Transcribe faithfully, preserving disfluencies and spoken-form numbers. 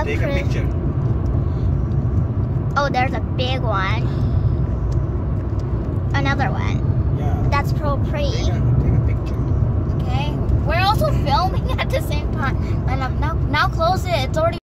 That's take pretty. a picture. Oh, there's a big one. Another one. Yeah. That's pro pretty. Take a, take a picture. Okay. We're also filming at the same time. And um, now, now close it. It's already.